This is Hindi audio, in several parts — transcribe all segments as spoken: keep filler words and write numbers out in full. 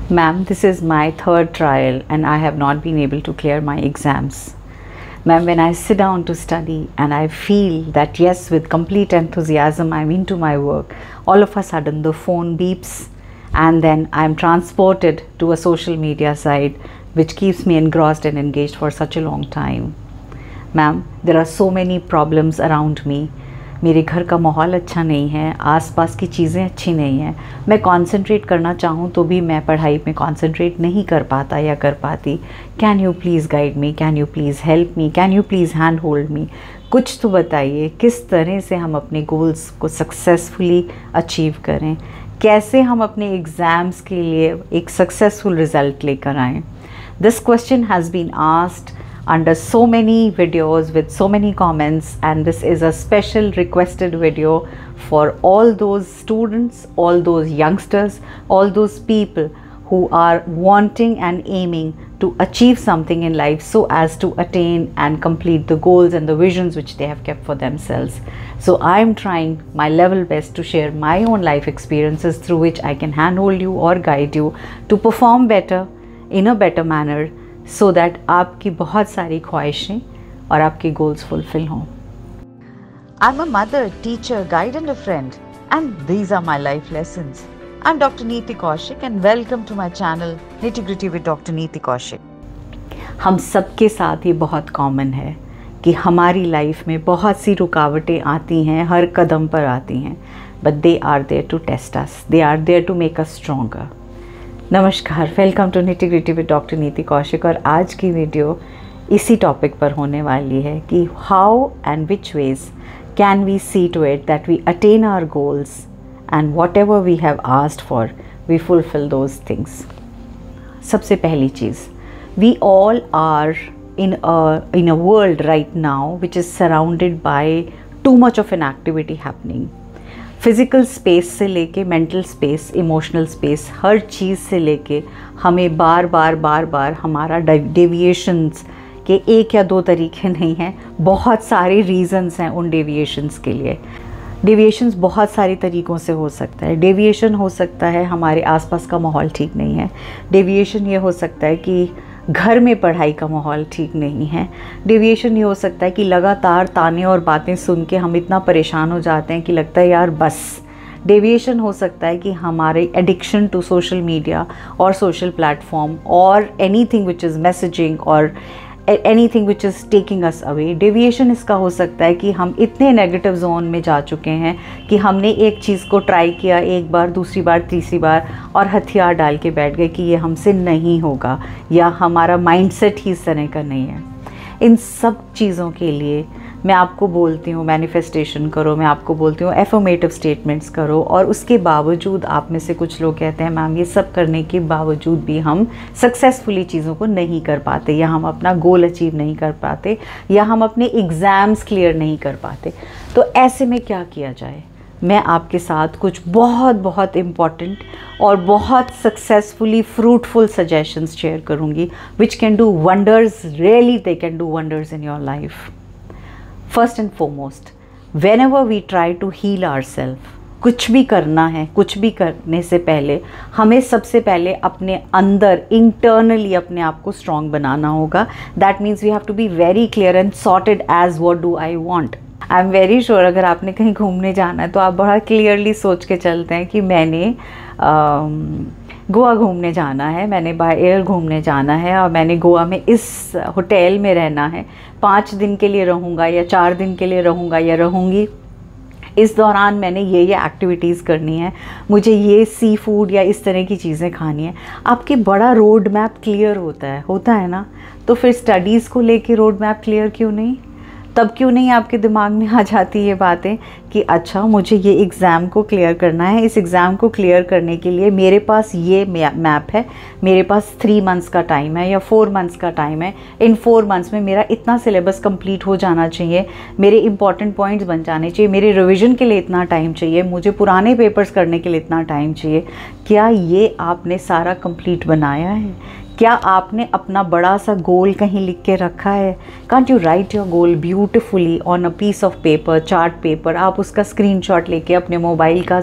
Ma'am, this is my third trial and I have not been able to clear my exams. Ma'am, when I sit down to study and I feel that yes, with complete enthusiasm I'm into my work, all of a sudden the phone beeps and then I'm transported to a social media site which keeps me engrossed and engaged for such a long time. Ma'am, there are so many problems around me. मेरे घर का माहौल अच्छा नहीं है, आसपास की चीज़ें अच्छी नहीं हैं, मैं कंसंट्रेट करना चाहूँ तो भी मैं पढ़ाई में कंसंट्रेट नहीं कर पाता या कर पाती. Can you please guide me, can you please help me, can you please hand hold me. कुछ तो बताइए किस तरह से हम अपने गोल्स को सक्सेसफुली अचीव करें, कैसे हम अपने एग्ज़ाम्स के लिए एक सक्सेसफुल रिज़ल्ट लेकर आएँ. This question has been asked under so many videos with so many comments, and this is a special requested video for all those students, all those youngsters, all those people who are wanting and aiming to achieve something in life so as to attain and complete the goals and the visions which they have kept for themselves. So I am trying my level best to share my own life experiences through which I can handhold you or guide you to perform better in a better manner, so that आपकी बहुत सारी ख्वाहिशें और आपके goals fulfill हों. I'm a mother, teacher, guide and a friend, and these are my life lessons. I'm Doctor Neeti Kaushik and welcome to my channel Nitty Gritty with Doctor Neeti Kaushik. हम सबके साथ ये बहुत कॉमन है कि हमारी लाइफ में बहुत सी रुकावटें आती हैं, हर कदम पर आती हैं, but they are there to test us. They are there to make us stronger. नमस्कार, welcome to nitty gritty with doctor Neeti Kaushik. और आज की वीडियो इसी टॉपिक पर होने वाली है कि how and which ways can we see to it that we attain our goals and whatever we have asked for we fulfil those things. सबसे पहली चीज़, we all are in a in a world right now which is surrounded by too much of an activity happening. Physical space से लेके मेंटल स्पेस, इमोशनल स्पेस, हर चीज़ से लेके हमें बार बार बार बार हमारा डेविएशंस के एक या दो तरीके नहीं हैं, बहुत सारे रीज़न्स हैं उन डेविएशंस के लिए. डेविएशंस बहुत सारे तरीक़ों से हो सकता है. डेविएशन हो सकता है हमारे आसपास का माहौल ठीक नहीं है. डेविएशन ये हो सकता है कि घर में पढ़ाई का माहौल ठीक नहीं है. डेविएशन ये हो सकता है कि लगातार ताने और बातें सुन के हम इतना परेशान हो जाते हैं कि लगता है यार बस. डेविएशन हो सकता है कि हमारे एडिक्शन टू सोशल मीडिया और सोशल प्लेटफॉर्म और एनीथिंग विच इज़ मैसेजिंग और anything which is taking us away. Deviation इसका हो सकता है कि हम इतने नेगेटिव जोन में जा चुके हैं कि हमने एक चीज़ को ट्राई किया एक बार, दूसरी बार, तीसरी बार और हथियार डाल के बैठ गए कि ये हमसे नहीं होगा या हमारा माइंडसेट ही इस तरह का नहीं है. इन सब चीज़ों के लिए मैं आपको बोलती हूँ मैनिफेस्टेशन करो, मैं आपको बोलती हूँ एफर्मेटिव स्टेटमेंट्स करो. और उसके बावजूद आप में से कुछ लोग कहते हैं मैम ये सब करने के बावजूद भी हम सक्सेसफुली चीज़ों को नहीं कर पाते, या हम अपना गोल अचीव नहीं कर पाते, या हम अपने एग्ज़ाम्स क्लियर नहीं कर पाते. तो ऐसे में क्या किया जाए? मैं आपके साथ कुछ बहुत बहुत इम्पॉर्टेंट और बहुत सक्सेसफुली फ्रूटफुल सजेशंस शेयर करूँगी which can do wonders. Really they can do wonders in your life. First and foremost, whenever we try to heal our self, कुछ भी करना है, कुछ भी करने से पहले हमें सबसे पहले अपने अंदर इंटरनली अपने आप को स्ट्रॉन्ग बनाना होगा. That means we have to be very clear and sorted as what do I want. I am very sure अगर आपने कहीं घूमने जाना है तो आप बड़ा क्लियरली सोच के चलते हैं कि मैंने गोवा घूमने जाना है, मैंने बाय एयर घूमने जाना है और मैंने गोवा में इस होटल में रहना है, पाँच दिन के लिए रहूँगा या चार दिन के लिए रहूँगा या रहूँगी. इस दौरान मैंने ये ये एक्टिविटीज़ करनी है, मुझे ये सी फूड या इस तरह की चीज़ें खानी है. आपके बड़ा रोड मैप क्लियर होता है होता है ना. तो फिर स्टडीज़ को लेके रोड मैप क्लियर क्यों नहीं? तब क्यों नहीं आपके दिमाग में आ जाती ये बातें कि अच्छा मुझे ये एग्ज़ाम को क्लियर करना है, इस एग्ज़ाम को क्लियर करने के लिए मेरे पास ये मैप है, मेरे पास थ्री मंथ्स का टाइम है या फोर मंथ्स का टाइम है, इन फोर मंथ्स में मेरा इतना सिलेबस कंप्लीट हो जाना चाहिए, मेरे इंपॉर्टेंट पॉइंट्स बन जाने चाहिए, मेरे रिविज़न के लिए इतना टाइम चाहिए, मुझे पुराने पेपर्स करने के लिए इतना टाइम चाहिए. क्या ये आपने सारा कंप्लीट बनाया है? क्या आपने अपना बड़ा सा गोल कहीं लिख के रखा है? Can't you write your goal beautifully on a piece of paper, chart paper? आप उसका स्क्रीनशॉट लेके अपने मोबाइल का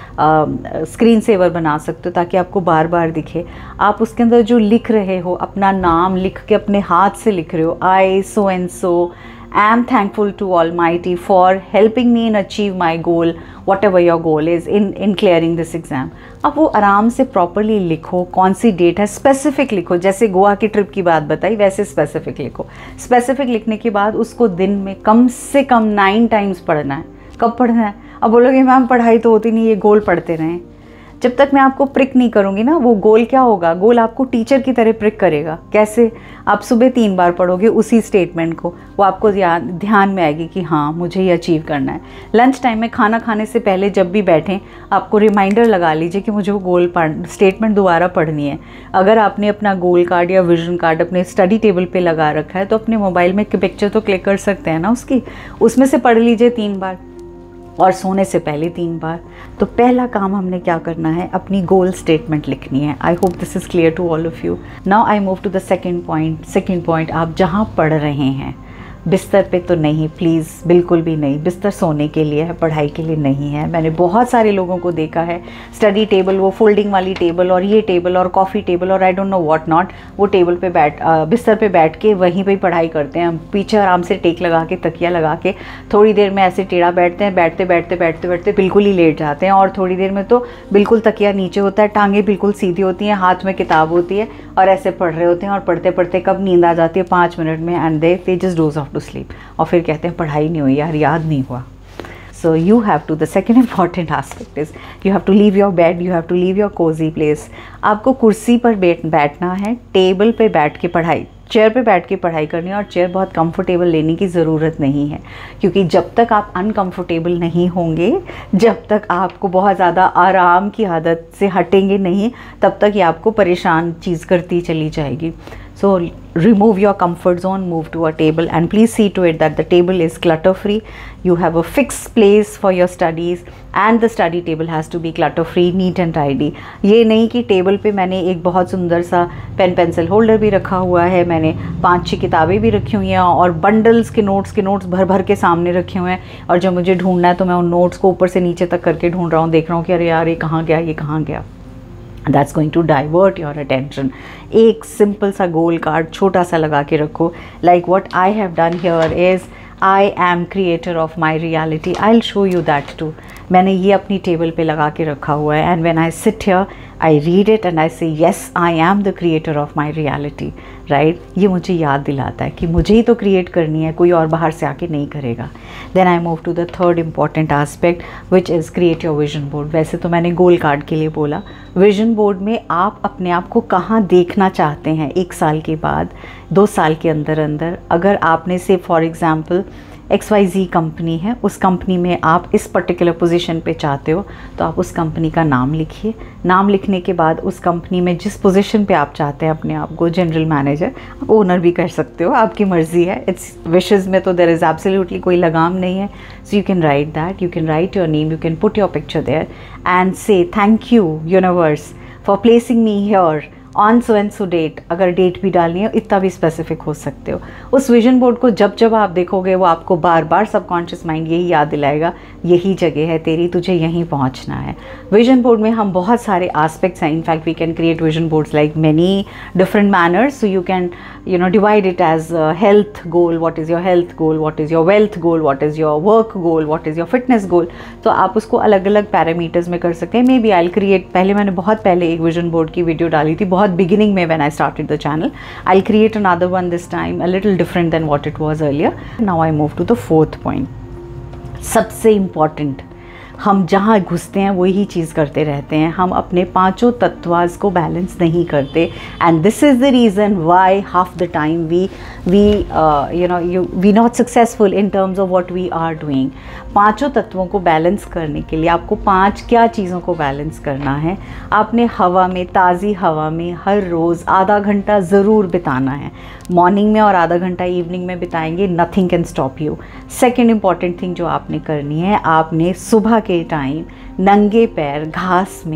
स्क्रीन सेवर बना सकते हो ताकि आपको बार बार दिखे। आप उसके अंदर जो लिख रहे हो, अपना नाम लिख के अपने हाथ से लिख रहे हो, I so and so I am thankful to Almighty for helping me in achieve my goal, whatever your goal is in in clearing this exam. अब वो आराम से प्रॉपरली लिखो, कौन सी डेट है, स्पेसिफिक लिखो। जैसे गोवा की ट्रिप की बात बताई वैसे स्पेसिफिक लिखो। स्पेसिफिक लिखने के बाद उसको दिन में कम से कम नाइन टाइम्स पढ़ना है। कब पढ़ना है? अब बोलोगे मैम पढ़ाई तो होती नहीं, ये गोल पढ़ते रहें। जब तक मैं आपको प्रिक नहीं करूँगी ना, वो गोल क्या होगा? गोल आपको टीचर की तरह प्रिक करेगा। कैसे? आप सुबह तीन बार पढ़ोगे उसी स्टेटमेंट को, वो आपको ध्यान में आएगी कि हाँ मुझे ये अचीव करना है। लंच टाइम में खाना खाने से पहले जब भी बैठें आपको रिमाइंडर लगा लीजिए कि मुझे वो गोल पढ़ स्टेटमेंट दोबारा पढ़नी है। अगर आपने अपना गोल कार्ड या विजन कार्ड अपने स्टडी टेबल पे लगा रखा है तो अपने मोबाइल में एक पिक्चर तो क्लिक कर सकते हैं ना उसकी, उसमें से पढ़ लीजिए तीन बार और सोने से पहले तीन बार। तो पहला काम हमने क्या करना है? अपनी गोल स्टेटमेंट लिखनी है। I hope this is clear to all of you. Now I move to the second point. Second point, आप जहाँ पढ़ रहे हैं बिस्तर पे तो नहीं, प्लीज़ बिल्कुल भी नहीं। बिस्तर सोने के लिए है, पढ़ाई के लिए नहीं है। मैंने बहुत सारे लोगों को देखा है स्टडी टेबल, वो फोल्डिंग वाली टेबल और ये टेबल और कॉफ़ी टेबल और I don't know what not, वो टेबल पे बैठ बिस्तर पे बैठ के वहीं पे पढ़ाई करते हैं। पीछे आराम से टेक लगा के, तकिया लगा के थोड़ी देर में ऐसे टेढ़ा बैठते हैं, बैठते बैठते बैठते बैठते बिल्कुल ही लेट जाते हैं और थोड़ी देर में तो बिल्कुल तकिया नीचे होता है, टांगें बिल्कुल सीधी होती हैं, हाथ में किताब होती है और ऐसे पढ़ रहे होते हैं और पढ़ते पढ़ते कब नींद आ जाती है पाँच मिनट में and they they just doze off to sleep और फिर कहते हैं पढ़ाई नहीं हुई यार, याद नहीं हुआ। So you have to, the second important aspect is you have to leave your bed, you have to leave your cozy place. आपको कुर्सी पर बैठ बैठना है, टेबल पे बैठ के पढ़ाई, चेयर पे बैठ के पढ़ाई करनी है और चेयर बहुत कंफर्टेबल लेने की ज़रूरत नहीं है क्योंकि जब तक आप अनकंफर्टेबल नहीं होंगे, जब तक आपको बहुत ज़्यादा आराम की आदत से हटेंगे नहीं, तब तक ये आपको परेशान चीज़ करती चली जाएगी। So remove your comfort zone, move to a table and please see to it that the table is clutter free. You have a fixed place for your studies and the study table has to be clutter free, neat and tidy. ये नहीं कि टेबल पे मैंने एक बहुत सुंदर सा पेन पेंसिल होल्डर भी रखा हुआ है, मैंने पांच छह किताबें भी रखी हुई हैं और बंडल्स के नोट्स के नोट्स भर भर के सामने रखे हुए हैं और जब मुझे ढूंढना है तो मैं उन नोट्स को ऊपर से नीचे तक करके ढूंढ रहा हूँ, देख रहा हूँ कि अरे यार ये कहाँ गया, ये कहाँ गया। That's going to divert your attention. एक सिंपल सा गोल कार्ड छोटा सा लगा के रखो। Like what I have done here is I am creator of my reality. I'll show you that too. मैंने ये अपनी टेबल पे लगा के रखा हुआ है and when I sit here I read it and I say yes I am the creator of my reality. Right right? ये मुझे याद दिलाता है कि मुझे ही तो क्रिएट करनी है, कोई और बाहर से आके नहीं करेगा। Then I move to the third important aspect which is create your vision board. वैसे तो मैंने गोल कार्ड के लिए बोला, विजन बोर्ड में आप अपने आप को कहाँ देखना चाहते हैं एक साल के बाद, दो साल के अंदर अंदर। अगर आपने say for example X Y Z company है, उस कंपनी में आप इस पर्टिकुलर पोजीशन पे चाहते हो तो आप उस कंपनी का नाम लिखिए। नाम लिखने के बाद उस कंपनी में जिस पोजीशन पे आप चाहते हैं अपने आप को, जनरल मैनेजर, आप ओनर भी कर सकते हो, आपकी मर्ज़ी है। इट्स विशेज़ में तो देयर इज़ एब्सोल्युटली कोई लगाम नहीं है। So you can write that, you can write your name, you can put your picture there and say thank you universe for placing me here on so and so date. अगर डेट भी डालनी है इतना भी स्पेसिफिक हो सकते हो। उस विजन बोर्ड को जब जब आप देखोगे वो आपको बार बार सबकॉन्शियस माइंड यही याद दिलाएगा, यही जगह है तेरी, तुझे यहीं पहुंचना है। विजन बोर्ड में हम बहुत सारे एस्पेक्ट्स हैं। In fact we can create vision boards like many different manners. So you can you know divide it as health goal, what is your health goal, what is your wealth goal, what is your work goal, what is your fitness goal. तो आप उसको अलग अलग पैरामीटर्स में कर सकते हैं। मे बी आई क्रिएट, पहले मैंने बहुत पहले एक विजन बोर्ड की वीडियो डाली थी, बहुत beginning में when I started the channel. I'll create another one this time, a little different than what it was earlier. Now I move to the fourth point. सबसे important, हम जहाँ घुसते हैं वही चीज़ करते रहते हैं, हम अपने पांचों तत्वास को बैलेंस नहीं करते and this is the reason why half the time we we you know you we not successful in terms of what we are doing. पांचों तत्वों को बैलेंस करने के लिए आपको पांच क्या चीज़ों को बैलेंस करना है। आपने हवा में, ताज़ी हवा में हर रोज़ आधा घंटा ज़रूर बिताना है। मॉर्निंग में और आधा घंटा इवनिंग में बिताएंगे, nothing can stop you. Second important thing जो आपने करनी है, आपने सुबह के टाइम नंगे पैर घास में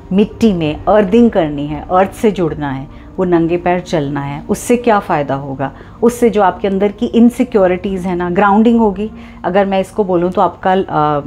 मिट्टी में अर्थिंग करनी है, अर्थ से जुड़ना है, वो नंगे पैर चलना है, उससे क्या फ़ायदा होगा? उससे जो आपके अंदर की इनसिक्योरिटीज़ है ना, ग्राउंडिंग होगी। अगर मैं इसको बोलूँ तो आपका आ,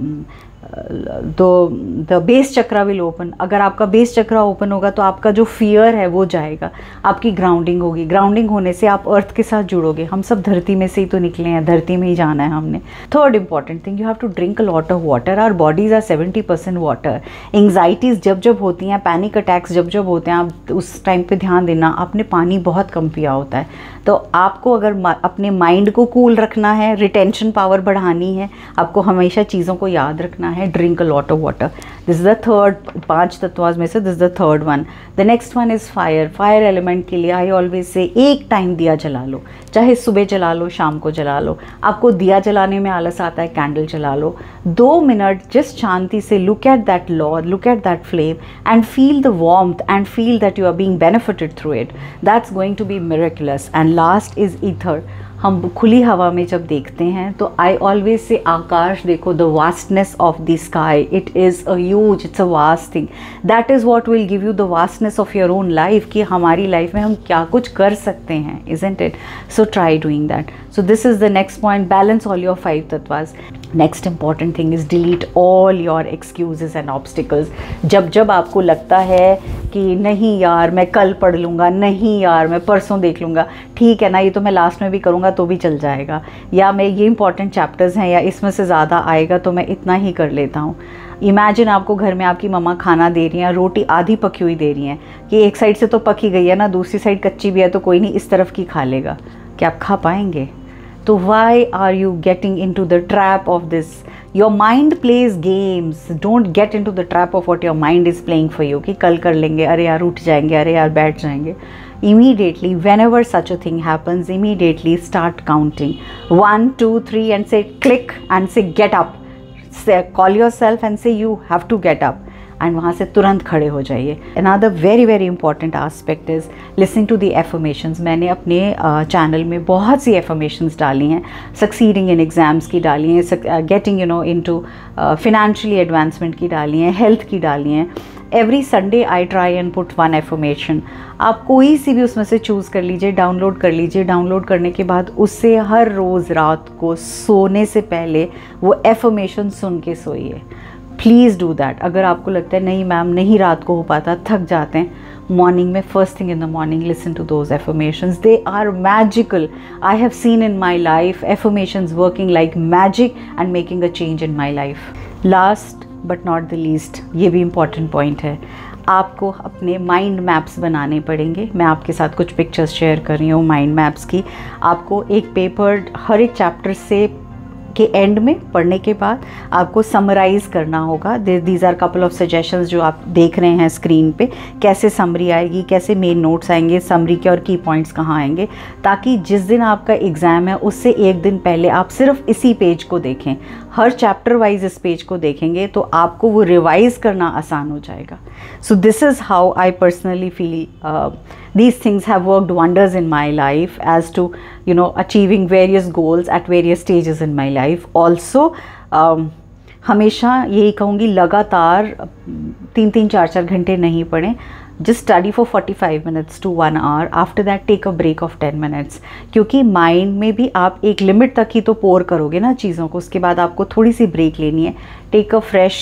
तो the base chakra will open. अगर आपका बेस चक्रा ओपन होगा तो आपका जो फियर है वो जाएगा, आपकी ग्राउंडिंग होगी। ग्राउंडिंग होने से आप अर्थ के साथ जुड़ोगे। हम सब धरती में से ही तो निकले हैं, धरती में ही जाना है हमने। Third important thing, you have to drink a lot of water. Our bodies are seventy percent water. Anxieties जब जब होती हैं, पैनिक अटैक्स जब जब होते हैं, आप उस टाइम पर ध्यान देना, आपने पानी बहुत कम पिया होता है। तो आपको अगर अपने माइंड को कूल रखना है, रिटेंशन पावर बढ़ानी है, आपको हमेशा चीज़ों को याद रखना है, drink a lot of water. This is the third, पांच तत्वास में से this is the third one. The next one is fire. Fire element के लिए आई ऑलवेज से एक टाइम दिया जला लो, चाहे सुबह जला लो, शाम को जला लो। आपको दिया जलाने में आलस आता है, कैंडल जला लो। दो मिनट जस्ट शांति से look at that lord, look at that flame and feel the warmth and feel that you are being benefited through it. That's going to be miraculous. And last is ether. हम खुली हवा में जब देखते हैं तो आई ऑलवेज से आकाश देखो, the vastness of the sky, it is a huge, it's a vast thing. That is what will give you the vastness of your own life, कि हमारी लाइफ में हम क्या कुछ कर सकते हैं, isn't it? So try doing that. So this is the next point, balance all your five तत्वास। Next important thing is delete all your excuses and obstacles. जब जब आपको लगता है कि नहीं यार मैं कल पढ़ लूँगा, नहीं यार मैं परसों देख लूँगा, ठीक है ना, ये तो मैं लास्ट में भी करूँगा तो भी चल जाएगा, या मैं ये इंपॉर्टेंट चैप्टर्स हैं या इसमें से ज़्यादा आएगा तो मैं इतना ही कर लेता हूँ। इमेजिन आपको घर में आपकी मम्मा खाना दे रही हैं, रोटी आधी पकी हुई दे रही हैं कि एक साइड से तो पकी गई है ना, दूसरी साइड कच्ची भी है तो कोई नहीं, इस तरफ की खा लेगा। क्या आप खा पाएंगे? तो why are you getting in to the trap of this? Your mind plays games, don't get in to the trap of what your mind is playing for you, कि कल कर लेंगे, अरे यार उठ जाएंगे, अरे यार बैठ जाएंगे। Immediately, whenever such a thing happens, immediately start counting one, two, three, and say click and say get up. Say, call yourself and say you have to get up, and वहाँ से तुरंत खड़े हो जाइए। Another very very important aspect is listening to the affirmations. मैंने अपने चैनल uh, में बहुत सी affirmations डाली हैं, succeeding in exams की डाली हैं, uh, getting you know into uh, financially advancement की डाली हैं, health की डाली हैं। Every Sunday I try and put one affirmation. आप कोई सी भी उसमें से चूज़ कर लीजिए, डाउनलोड कर लीजिए। डाउनलोड करने के बाद उससे हर रोज़ रात को सोने से पहले वो एफर्मेशन सुन के सोइए। Please do that. अगर आपको लगता है नहीं मैम नहीं रात को हो पाता, थक जाते हैं, मॉर्निंग में first thing in the morning listen to those affirmations. They are magical. I have seen in my life affirmations working like magic and making a change in my life. Last but not the least, ये भी इम्पॉर्टेंट पॉइंट है, आपको अपने माइंड मैप्स बनाने पड़ेंगे। मैं आपके साथ कुछ पिक्चर्स शेयर कर रही हूँ माइंड मैप्स की। आपको एक पेपर हर एक चैप्टर से के एंड में पढ़ने के बाद आपको समराइज़ करना होगा। These are couple of suggestions जो आप देख रहे हैं स्क्रीन पे, कैसे समरी आएगी, कैसे मेन नोट्स आएंगे, समरी के और की पॉइंट्स कहाँ आएंगे, ताकि जिस दिन आपका एग्ज़ाम है उससे एक दिन पहले आप सिर्फ इसी पेज को देखें। हर चैप्टर वाइज इस पेज को देखेंगे तो आपको वो रिवाइज़ करना आसान हो जाएगा। So this is how I personally feel these things have worked wonders in my life as to you know achieving various goals at various stages in my life also। um, हमेशा यही कहूँगी लगातार तीन तीन चार चार घंटे नहीं पढ़ें। just study for forty-five minutes to one hour, after that take a break of ten minutes, क्योंकि माइंड में भी आप एक लिमिट तक ही तो पोर करोगे ना चीज़ों को, उसके बाद आपको थोड़ी सी ब्रेक लेनी है। Take a fresh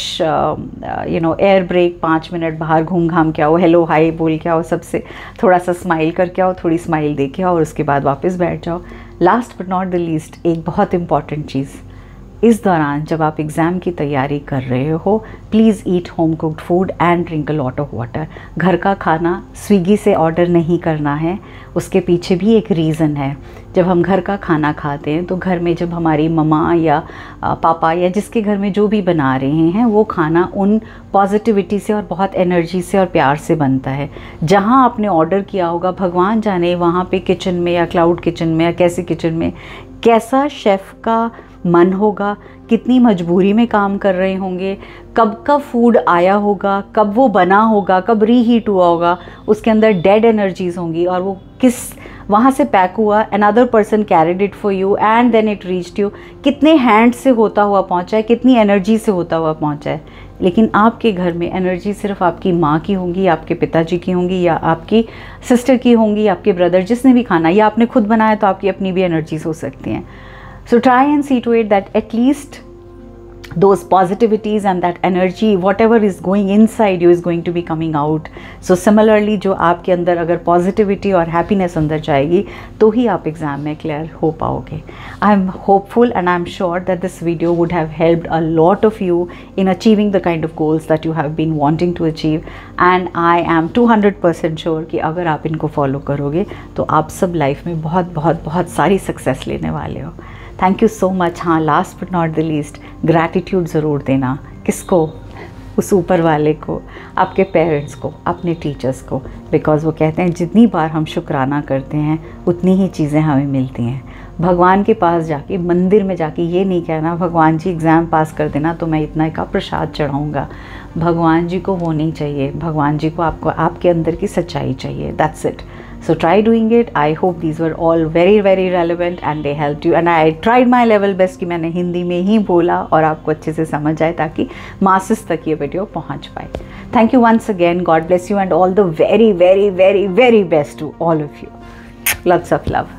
you know air break, पाँच मिनट बाहर घूम घाम के आओ, हेलो हाई बोल के आओ, सबसे थोड़ा सा स्माइल करके आओ, थोड़ी स्माइल दे के आओ और उसके बाद वापस बैठ जाओ। Last but not the least, एक बहुत इंपॉर्टेंट चीज़, इस दौरान जब आप एग्ज़ाम की तैयारी कर रहे हो, please eat home cooked food and drink a lot of water. घर का खाना स्विगी से ऑर्डर नहीं करना है, उसके पीछे भी एक रीज़न है। जब हम घर का खाना खाते हैं तो घर में जब हमारी मम्मा या पापा या जिसके घर में जो भी बना रहे हैं वो खाना उन पॉजिटिविटी से और बहुत एनर्जी से और प्यार से बनता है। जहाँ आपने ऑर्डर किया होगा भगवान जाने वहाँ पे किचन में या क्लाउड किचन में या कैसे किचन में कैसा शेफ़ का मन होगा, कितनी मजबूरी में काम कर रहे होंगे, कब का फूड आया होगा, कब वो बना होगा, कब रीहीट हुआ होगा, उसके अंदर डेड एनर्जीज़ होंगी और वो किस वहाँ से पैक हुआ, another person carried it for you and then it reached you, कितने हैंड से होता हुआ पहुँचा है, कितनी एनर्जी से होता हुआ पहुँचा है। लेकिन आपके घर में एनर्जी सिर्फ आपकी माँ की होंगी, आपके पिताजी की होंगी, या आपकी सिस्टर की होंगी, आपके ब्रदर, जिसने भी खाना, या आपने खुद बनाया तो आपकी अपनी भी एनर्जीज हो सकती हैं. So try and see to it that at least those positivities and that energy, whatever is going inside you is going to be coming out. So similarly, जो आपके अंदर अगर positivity और happiness अंदर जाएगी तो ही आप एग्ज़ाम में clear हो पाओगे. I am hopeful and I am sure that this video would have helped a lot of you in achieving the kind of goals that you have been wanting to achieve, and I am two hundred percent sure कि अगर आप इनको follow करोगे तो आप सब लाइफ में बहुत बहुत बहुत सारी सक्सेस लेने वाले हो. Thank you so much. हाँ, last but not the least, gratitude ज़रूर देना. किसको? उस ऊपर वाले को, आपके पेरेंट्स को, अपने टीचर्स को, बिकॉज़ वो कहते हैं जितनी बार हम शुक्राना करते हैं उतनी ही चीज़ें हमें मिलती हैं. भगवान के पास जाके, मंदिर में जाके ये नहीं कहना भगवान जी एग्ज़ाम पास कर देना तो मैं इतना का प्रसाद चढ़ाऊँगा. भगवान जी को वो नहीं चाहिए. भगवान जी को आपको आपके अंदर की सच्चाई चाहिए. That's it. So try doing it. I hope these were all very very relevant and they helped you, and I tried my level best कि मैंने हिंदी में ही बोला और आपको अच्छे से समझ आए ताकि masses तक ये वीडियो पहुंच पाए. Thank you once again. God bless you and all the very very very very best to all of you. Lots of love.